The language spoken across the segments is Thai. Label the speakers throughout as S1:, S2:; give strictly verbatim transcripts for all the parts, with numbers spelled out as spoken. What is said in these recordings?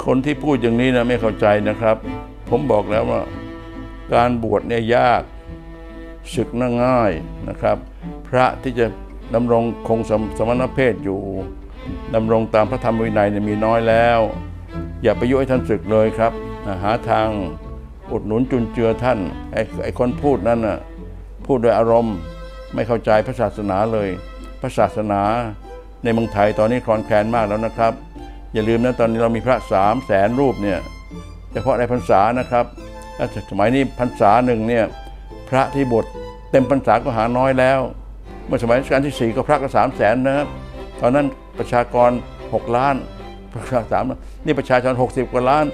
S1: คนที่พูดอย่างนี้นะไม่เข้าใจนะครับผมบอกแล้วว่าการบวชเนี่ยยากศึกน่าง่ายนะครับพระที่จะดำรงคงสมณเพศอยู่ดำรงตามพระธรรมวินัยเนี่ยมีน้อยแล้วอย่าไปยุให้ท่านศึกเลยครับหาทางอุดหนุนจุนเจือท่านไอ้ไอ้คนพูดนั้นน่ะพูดโดยอารมณ์ไม่เข้าใจพระศาสนาเลยพระศาสนาในเมืองไทยตอนนี้คลอนแคลนมากแล้วนะครับอย่าลืมนะตอนนี้เรามีพระสามแสนรูปเนี่ยเฉพาะในพรรษานะครับสมัยนี้พรรษาหนึ่งเนี่ยพระที่บวชเต็มพรรษาก็หาน้อยแล้วเมื่อสมัยรัชกาลที่สี่ก็พระก็สามแสนนะครับตอนนั้นประชากรหกล้านประชาสามนี่ประชาชนหกสิบกว่าล้าน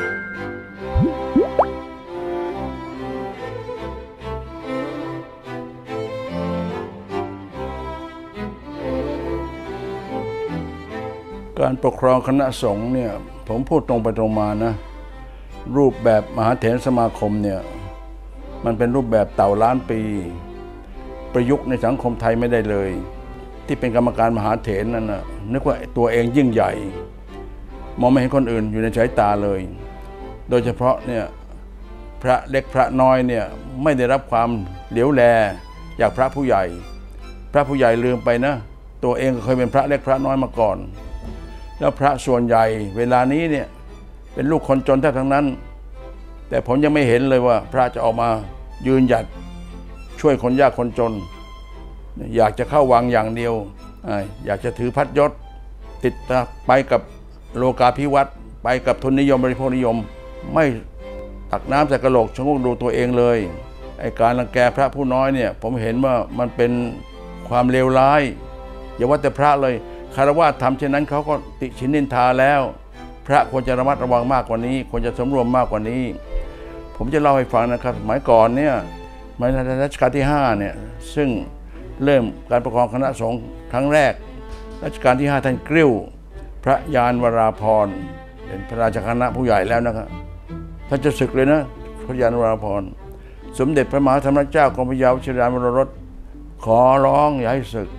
S1: การปกครองคณะสงฆ์เนี่ยผมพูดตรงไปตรงมานะรูปแบบมหาเถรสมาคมเนี่ยมันเป็นรูปแบบเต่าล้านปีประยุกต์ในสังคมไทยไม่ได้เลยที่เป็นกรรมการมหาเถรนั่นนะนึกว่าตัวเองยิ่งใหญ่มองไม่เห็นคนอื่นอยู่ในสายตาเลยโดยเฉพาะเนี่ยพระเล็กพระน้อยเนี่ยไม่ได้รับความเหลียวแลจากพระผู้ใหญ่พระผู้ใหญ่ลืมไปนะตัวเองก็เคยเป็นพระเล็กพระน้อยมาก่อนแล้วพระส่วนใหญ่เวลานี้เนี่ยเป็นลูกคนจนแทบทั้งนั้นแต่ผมยังไม่เห็นเลยว่าพระจะออกมายืนหยัดช่วยคนยากคนจนอยากจะเข้าวังอย่างเดียวอยากจะถือพัดยศติดไปกับโลกาภิวัตน์ไปกับทุนนิยมบริโภคนิยมไม่ตักน้ำใส่กระโหลกชะโงกดูตัวเองเลยไอ้การรังแกพระผู้น้อยเนี่ยผมเห็นว่ามันเป็นความเลวร้ายอย่าว่าแต่พระเลยคฤหัสถ์ทำเช่นนั้นเขาก็ติฉินนินทาแล้วพระควรจะระมัดระวังมากกว่านี้ควรจะสำรวมมากกว่านี้ผมจะเล่าให้ฟังนะครับสมัยก่อนเนี่ยในรัชกาลที่ห้าเนี่ยซึ่งเริ่มการปกครองคณะสงฆ์ครั้งแรกรัชกาลที่ห้าท่านกริ้วพระยานวราภรณ์เป็นพระราชคณะผู้ใหญ่แล้วนะครับท่านจะศึกเลยนะพระยานวราภรณ์สมเด็จพระมหาธรรมเจ้ากรมพระยาวชิรานวโรรสขอร้องอย่าให้ศึก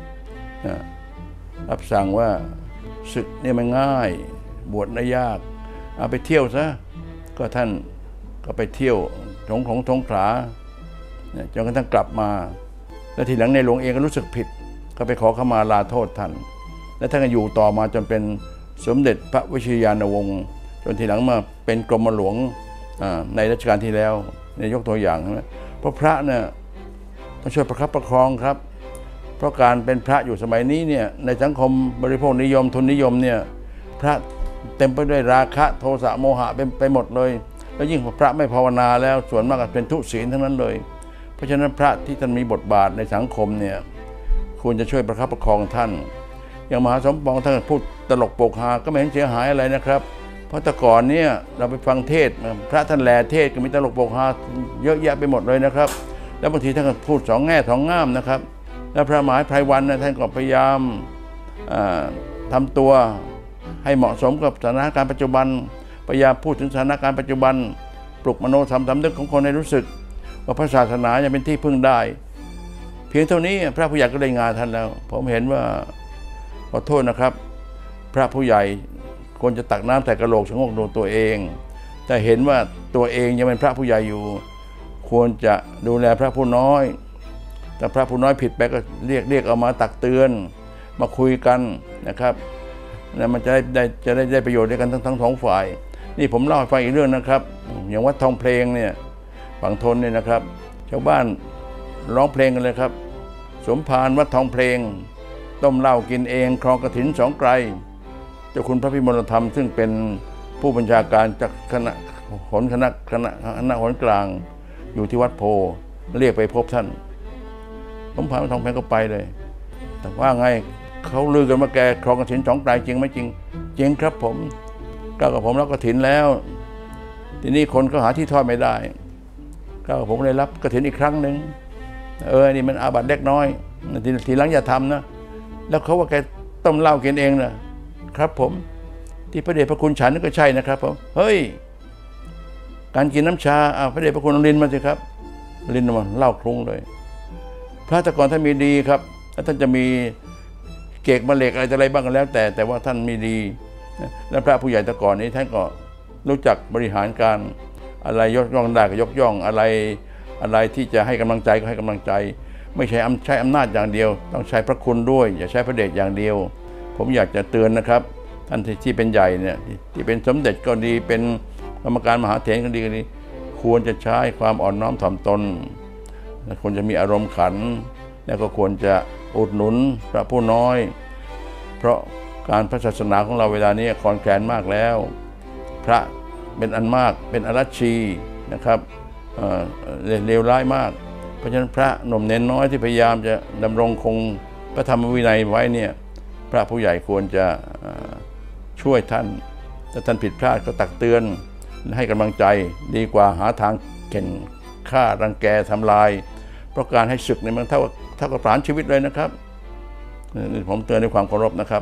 S1: รับสั่งว่าศึกเนี่ยมันง่ายบวชได้ยากเอาไปเที่ยวซะก็ท่านก็ไปเที่ยวสงของสงขลาจนกระทั่งกลับมาแล้วทีหลังในหลวงเองก็รู้สึกผิดก็ไปขอขมาลาโทษท่านและท่านก็อยู่ต่อมาจนเป็นสมเด็จพระวชิรยานวงศ์จนทีหลังมาเป็นกรมหลวงในรัชกาลที่แล้วในยกตัวอย่างนะเพราะพระเนี่ยต้องช่วยประคับประคองครับเพราะการเป็นพระอยู่สมัยนี้เนี่ยในสังคมบริโภคนิยมทุนนิยมเนี่ยพระเต็มไปด้วยราคะโทสะโมหะเป็นไปหมดเลยแล้วยิ่งพระไม่ภาวนาแล้วส่วนมากเป็นทุศีลทั้งนั้นเลยเพราะฉะนั้นพระที่ท่านมีบทบาทในสังคมเนี่ยควรจะช่วยประคับประคองท่านอย่างมหาสมปองท่านพูดตลกโปกฮาก็ไม่เห็นเสียหายอะไรนะครับเพราะแต่ก่อนเนี่ยเราไปฟังเทศพระท่านแลเทศก็มีตลกโปกฮาเยอะแยะไปหมดเลยนะครับแล้วบางทีท่านก็พูดสองแง่สองง่ามนะครับแล้วพระมหาไพรวันนะท่านก็พยายามทำตัวให้เหมาะสมกับสถานการณ์ปัจจุบันพยายามพูดถึงสถานการณ์ปัจจุบันปลุกมโนธรรมสำนึกของคนให้รู้สึกว่าพระศาสนายังเป็นที่พึ่งได้เพียงเท่านี้พระผู้ใหญ่ก็ได้งานท่านแล้วผมเห็นว่าขอโทษนะครับพระผู้ใหญ่ควรจะตักน้ำใส่กระโหลกชะโงกดูตัวเองแต่เห็นว่าตัวเองยังเป็นพระผู้ใหญ่อยู่ควรจะดูแลพระผู้น้อยแต่พระผู้น้อยผิดไปก็เรียกเรียกเอามาตักเตือนมาคุยกันนะครับแล้วมันจะได้ได้จะได้ได้ประโยชน์ด้วยกันทั้งทั้งสองฝ่ายนี่ผมเล่าให้ฟังอีกเรื่องนะครับอย่างวัดทองเพลงเนี่ยฝั่งทนเนี่ยนะครับชาวบ้านร้องเพลงกันเลยครับสมภารวัดทองเพลงต้มเหล้ากินเองครองกฐินสองไกลเจ้าคุณพระพิมลธรรมซึ่งเป็นผู้บัญชาการจากคณะหนคณะคณะคณะหนกลางอยู่ที่วัดโพเรียกไปพบท่านสมภารวัดทองเพลงก็ไปเลยแต่ว่าไงเขาลือกันว่าแกครองกฐินสองไกลจริงไหมจริงจริงครับผมก้าวกับผมรับกฐินแล้วทีนี้คนก็หาที่ทอดไม่ได้ก้าวกับผมเลยรับกฐินอีกครั้งหนึ่งเออนี่มันอาบัติเล็กน้อยทีทีหลังอย่าทำนะแล้วเขาว่าแกต้มเหล้ากินเองนะครับผมที่พระเดชพระคุณฉันนั่นก็ใช่นะครับผมเฮ้ยการกินน้ำชาอ่าพระเดชพระคุณลินมาสิครับลินมาเหล้าคลุ้งเลยพระแต่ก่อนท่านมีดีครับท่านจะมีเกกมะเหล็กอะไรอะไรบ้างก็แล้วแต่แต่ว่าท่านมีดีและพระผู้ใหญ่แต่ก่อนนี้ท่านก็รู้จักบริหารการอะไรยกย่องได้ก็ยกย่องอะไรอะไรที่จะให้กำลังใจก็ให้กำลังใจไม่ใช่ใช้อำนาจอย่างเดียวต้องใช้พระคุณด้วยอย่าใช้พระเดชอย่างเดียวผมอยากจะเตือนนะครับท่านที่เป็นใหญ่เนี่ยที่เป็นสมเด็จก็ดีเป็นกรรมการมหาเถรก็ดีก็ดีควรจะใช้ความอ่อนน้อมถ่อมตนควรจะมีอารมณ์ขันแล้วก็ควรจะอุดหนุนพระผู้น้อยเพราะการพระศาสนาของเราเวลานี้คลอนแคลนมากแล้วพระเป็นอันมากเป็นอรัชชีนะครับเลวร้ายมากเพราะฉะนั้นพระหนุ่มเน้นน้อยที่พยายามจะดำรงคงพระธรรมวินัยไว้เนี่ยพระผู้ใหญ่ควรจะช่วยท่านถ้าท่านผิดพลาดก็ตักเตือนให้กำลังใจดีกว่าหาทางเข็นฆ่ารังแกทำลายเพราะการให้ศึกเนี่ยมันเท่าเท่ากับประหารชีวิตเลยนะครับผมเตือนด้วยความเคารพนะครับ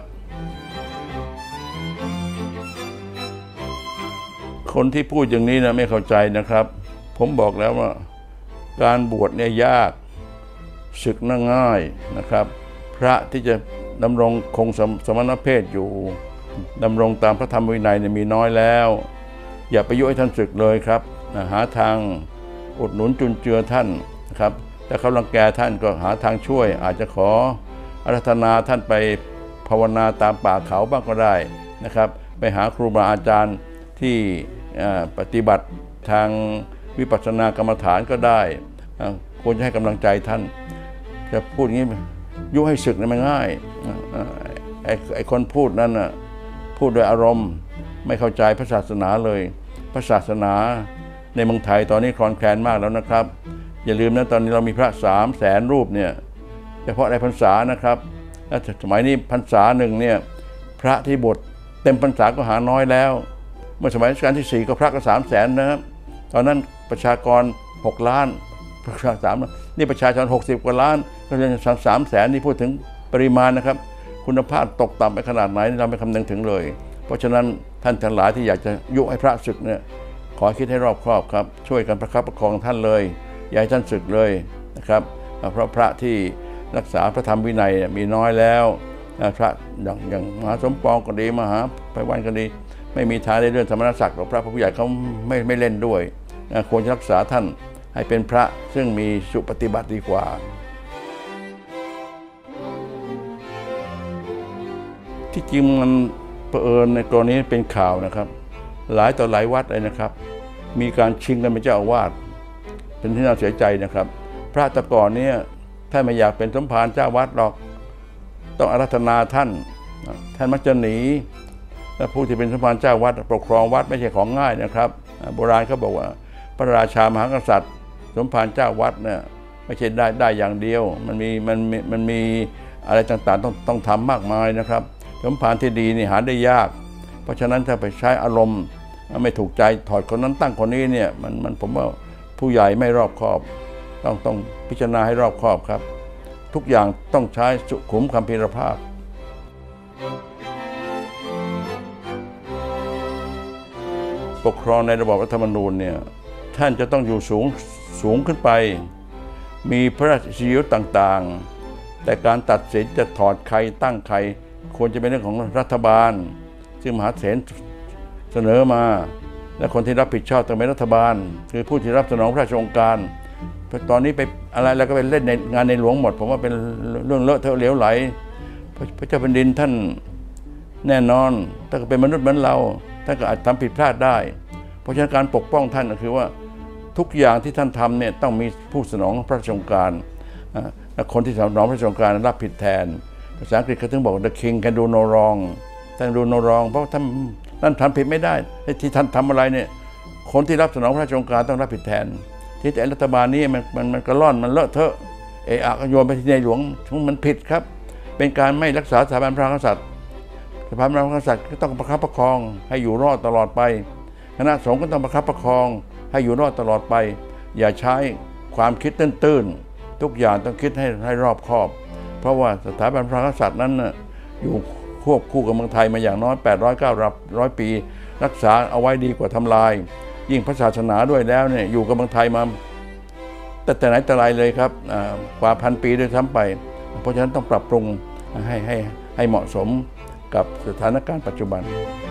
S1: คนที่พูดอย่างนี้นะไม่เข้าใจนะครับผมบอกแล้วว่าการบวชเนี่ยยากศึกน่าง่ายนะครับพระที่จะดำรงคงสมณเพศอยู่ดำรงตามพระธรรมวินัยเนี่ยมีน้อยแล้วอย่าไปยุให้ท่านศึกเลยครับหาทางอุดหนุนจุนเจือท่านนะครับถ้าเขารังแกท่านก็หาทางช่วยอาจจะขออาราธนาท่านไปภาวนาตามป่าเขาบ้างก็ได้นะครับไปหาครูบาอาจารย์ที่ปฏิบัติทางวิปัสสนากรรมฐานก็ได้ควรจะให้กำลังใจท่านจะพูดอย่างนี้ยุให้ศึกนี่มันง่ายไอ้ไอ้คนพูดนั้นน่ะพูดโดยอารมณ์ไม่เข้าใจพระศาสนาเลยพระศาสนาในเมืองไทยตอนนี้คลอนแคลนมากแล้วนะครับอย่าลืมนะตอนนี้เรามีพระสามแสนรูปเนี่ยเฉพาะในพรรษานะครับและสมัยนี้พรรษาหนึ่งเนี่ยพระที่บวชเต็มพรรษาก็หาน้อยแล้วเมื่อสมัยรัชกาลที่สี่ก็พระก็สามแสนนะครับตอนนั้นประชากรหกล้านประชาชนนี่ประชาชนหกสิบกว่าล้านก็ยังสามแสนนี่พูดถึงปริมาณนะครับคุณภาพตกต่ำไปขนาดไหนเราไม่คำนึงถึงเลยเพราะฉะนั้นท่านทั้งหลายที่อยากจะยุให้พระศึกเนี่ยขอคิดให้รอบคอบครับช่วยกันประคับประคองท่านเลยอย่าให้ท่านศึกเลยนะครับเพราะพระที่รักษาพระธรรมวินัยมีน้อยแล้วพระอย่างอย่างมหาสมปองก็ดีมหาไพวันก็ดีไม่มีทางได้เลื่อนสมณศักดิ์หรอกพระผู้ใหญ่เขาไม่ไม่เล่นด้วยควรจะรักษาท่านให้เป็นพระซึ่งมีสุปฏิบัติดีกว่าที่จริงมันเผอิญในกรณีเป็นข่าวนะครับหลายต่อหลายวัดเลยนะครับมีการชิงกันเป็นเจ้าอาวาสเป็นที่น่าเสียใจนะครับพระแต่ก่อนเนี่ยท่านไม่อยากเป็นสมภารเจ้าวัดหรอกต้องอาราธนาท่านท่านมักจะหนีและผู้ที่เป็นสมภารเจ้าวัดปกครองวัดไม่ใช่ของง่ายนะครับโบราณเขาบอกว่าพระราชามหากษัตริย์สมภารเจ้าวัดเนี่ยไม่ใช่ได้ได้อย่างเดียวมันมีมันมันมีอะไรต่างๆต้องต้องทำมากมายนะครับสมภารที่ดีนี่หาได้ยากเพราะฉะนั้นถ้าไปใช้อารมณ์ไม่ถูกใจถอดคนนั้นตั้งคนนี้เนี่ยมันมันผมว่าผู้ใหญ่ไม่รอบคอบต้องต้องพิจารณาให้รอบคอบครับทุกอย่างต้องใช้สุขุมคัมภีรภาพปกครองในระบอบรัฐธรรมนูญเนี่ยท่านจะต้องอยู่สูงสูงขึ้นไปมีพระราชกิจต่างๆแต่การตัดสินจะถอดใครตั้งใครควรจะเป็นเรื่องของรัฐบาลซึ่งมหาเถรเสนอมาและคนที่รับผิดชอบต้องเป็นรัฐบาลคือผู้ที่รับสนองพระราชโองการตอนนี้ไปอะไรแล้วก็ไปเล่นในงานในหลวงหมดผมว่าเป็นเรื่องเลอะเทอะเหลวไหลพระเจ้าแผ่นดินท่านแน่นอนถ้าเป็นมนุษย์เหมือนเราท่านก็อาจทำผิดพลาดได้เพราะฉะนั้นการปกป้องท่านก็คือว่าทุกอย่างที่ท่านทำเนี่ยต้องมีผู้สนองพระราชโองการและคนที่สนองพระราชโองการรับผิดแทนภาษาอังกฤษเขาถึงบอก the king can do no wrong ท่าน do no wrong เพราะท่านนั่นทำผิดไม่ได้ที่ท่านทำอะไรเนี่ยคนที่รับสนองพระราชโองการต้องรับผิดแทนที่แต่รัฐบาลนี้มันมันมันกระล่อนมันเลอะเทอะเอะอะโยนไปที่ในหลวงมันผิดครับเป็นการไม่รักษาสถาบันพระมหากษัตริย์สถาบันพระมหากษัตริย์ก็ต้องประคับประคองให้อยู่รอดตลอดไปคณะสงฆ์ก็ต้องประคับประคองให้อยู่รอดตลอดไปอย่าใช้ความคิดตื้นๆทุกอย่างต้องคิดให้ให้รอบคอบเพราะว่าสถาบันพระมหากษัตริย์นั้นน่ะอยู่ควบคู่กับเมืองไทยมาอย่างน้อยแปดร้อย เก้าร้อยปีรักษาเอาไว้ดีกว่าทำลายยิ่งพระศาสนาด้วยแล้วเนี่ยอยู่กับเมืองไทยมาแต่แต่ไหนแต่ไรเลยครับกว่าพันปีด้วยซ้ำไปเพราะฉะนั้นต้องปรับปรุงให้ให้ให้เหมาะสมกับสถานการณ์ปัจจุบัน